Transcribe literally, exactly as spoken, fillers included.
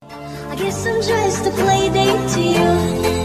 I guess I'm just a play date to you.